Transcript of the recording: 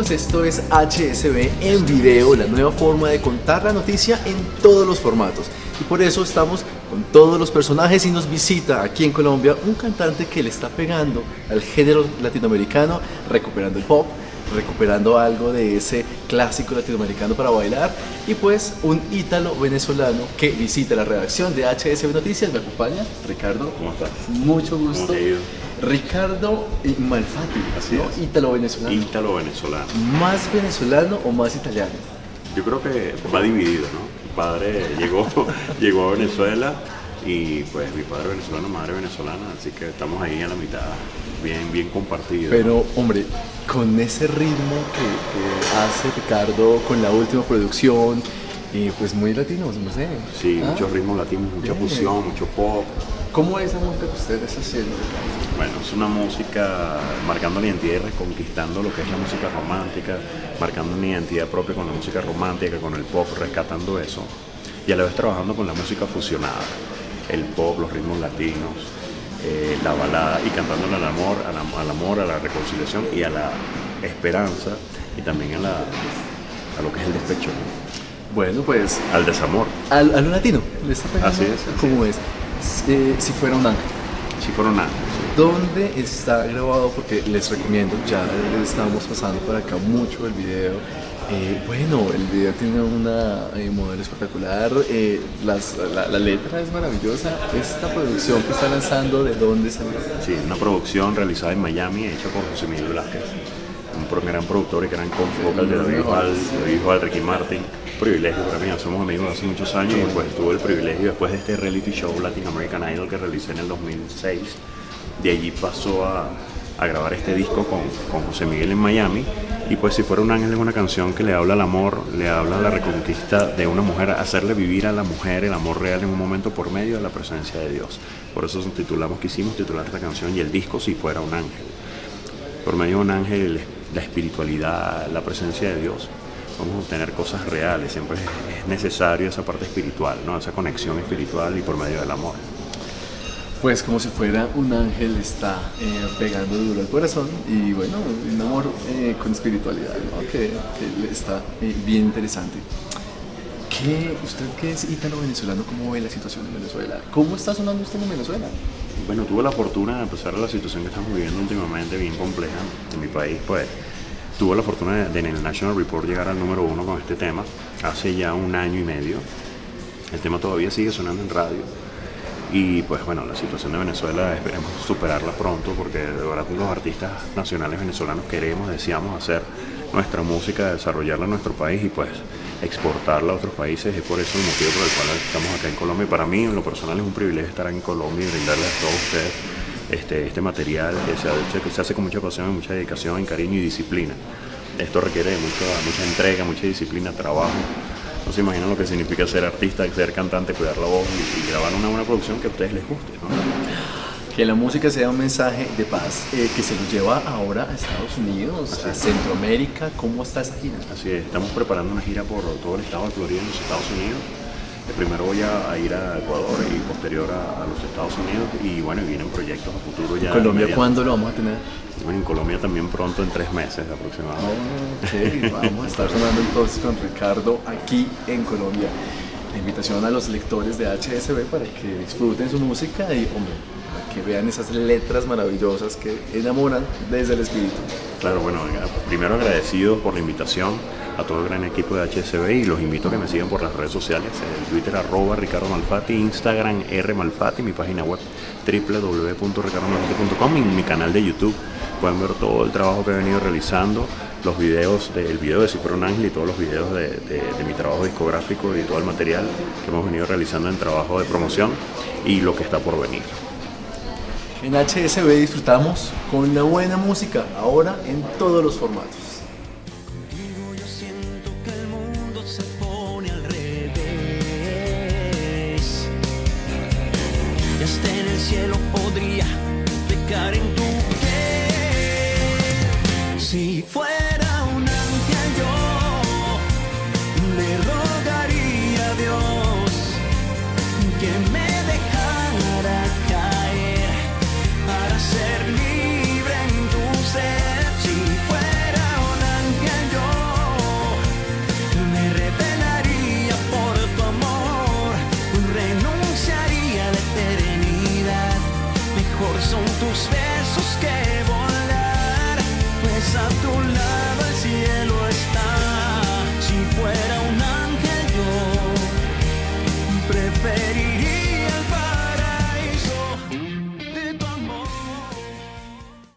amigos, esto es HSB en video, la nueva forma de contar la noticia en todos los formatos. Y por eso estamos con todos los personajes y nos visita aquí en Colombia un cantante que le está pegando al género latinoamericano, recuperando el pop, recuperando algo de ese clásico latinoamericano para bailar, y pues un ítalo venezolano que visita la redacción de HSB Noticias. Me acompaña Ricardo. ¿Cómo estás? Mucho gusto. ¿Cómo te ha ido? Ricardo Malfatti, Así ¿no? es. Ítalo venezolano. Ítalo venezolano. ¿Más venezolano o más italiano? Yo creo que va dividido, ¿no? Mi padre llegó a Venezuela y pues mi padre venezolano, madre venezolana, así que estamos ahí a la mitad, bien compartido. Pero, hombre, con ese ritmo que hace Ricardo con la última producción, pues muy latino, no sé. Sí, muchos ritmos latinos, mucha Bien. fusión, mucho pop. ¿Cómo es la música que usted está haciendo, Ricardo? Bueno, es una música marcando la identidad y reconquistando lo que es la música romántica, marcando una identidad propia con la música romántica, con el pop, rescatando eso, y a la vez trabajando con la música fusionada, el pop, los ritmos latinos, la balada, y cantándole al amor, a la reconciliación y a la esperanza, y también a lo que es el despecho, ¿no? Bueno, pues Al desamor. a lo latino le está pegando. Así es, así ¿Cómo es? Si fuera un ángel. Si fuera un ángel. ¿Dónde está grabado? Porque les recomiendo, ya les estamos pasando por acá mucho el video. Bueno, el video tiene una modelo espectacular, la letra es maravillosa. Esta producción que está lanzando, ¿de dónde salió? Sí, una producción realizada en Miami, hecha por José Miguel Velázquez, un gran productor y gran vocal de hijo de Ricky Martin. Privilegio para mí, somos amigos hace muchos años y pues tuve el privilegio después de este reality show Latin American Idol que realicé en el 2006. De allí pasó a grabar este disco con José Miguel en Miami, y pues Si fuera un ángel es una canción que le habla al amor, le habla a la reconquista de una mujer, hacerle vivir a la mujer el amor real en un momento por medio de la presencia de Dios. Por eso quisimos titular esta canción y el disco Si fuera un ángel. Por medio de un ángel, la espiritualidad, la presencia de Dios, vamos a obtener cosas reales. Siempre es necesario esa parte espiritual, ¿no? Esa conexión espiritual y por medio del amor. Pues como si fuera un ángel está pegando duro al corazón, y bueno, un amor con espiritualidad, ¿no? que está bien interesante. ¿Usted que es ítalo venezolano, cómo ve la situación en Venezuela? ¿Cómo está sonando usted en Venezuela? Bueno, tuve la fortuna, a pesar de la situación que estamos viviendo últimamente, bien compleja en mi país, pues tuve la fortuna de en el National Report llegar al número 1 con este tema hace ya 1 año y medio. El tema todavía sigue sonando en radio. Y pues bueno, la situación de Venezuela esperemos superarla pronto, porque de verdad los artistas nacionales venezolanos deseamos hacer nuestra música, desarrollarla en nuestro país y pues exportarla a otros países. Es por eso el motivo por el cual estamos acá en Colombia, y para mí en lo personal es un privilegio estar en Colombia y brindarles a todos ustedes este material que se hace con mucha pasión, mucha dedicación, cariño y disciplina. Esto requiere de mucha entrega, mucha disciplina, trabajo. No se imaginan lo que significa ser artista, ser cantante, cuidar la voz y grabar una buena producción que a ustedes les guste, ¿no? Que la música sea un mensaje de paz, que se lo lleva ahora a Estados Unidos, a Centroamérica. ¿Cómo está esa gira? Así es, estamos preparando una gira por todo el estado de Florida en los Estados Unidos. Primero voy a ir a Ecuador y posterior a los Estados Unidos, y bueno, vienen proyectos a futuro ya. ¿Colombia cuándo lo vamos a tener? Bueno, en Colombia también pronto, en 3 meses aproximadamente. Ok, vamos a estar sonando entonces con Ricardo aquí en Colombia. La invitación a los lectores de HSB para que disfruten su música y, hombre, para que vean esas letras maravillosas que enamoran desde el espíritu. Claro, bueno, primero agradecido por la invitación a todo el gran equipo de HSB, y los invito a que me sigan por las redes sociales, en Twitter @Ricardo Malfatti, Instagram @Malfatti, mi página web www.ricardomalfatti.com, y mi canal de YouTube pueden ver todo el trabajo que he venido realizando, los videos, el video de Si fuera un ángel y todos los videos de mi trabajo discográfico y todo el material que hemos venido realizando en trabajo de promoción y lo que está por venir. En HSB disfrutamos con la buena música, ahora en todos los formatos. Yo siento que el mundo se pone al revés, y hasta en el cielo podría pecar en tu piel. Si fuera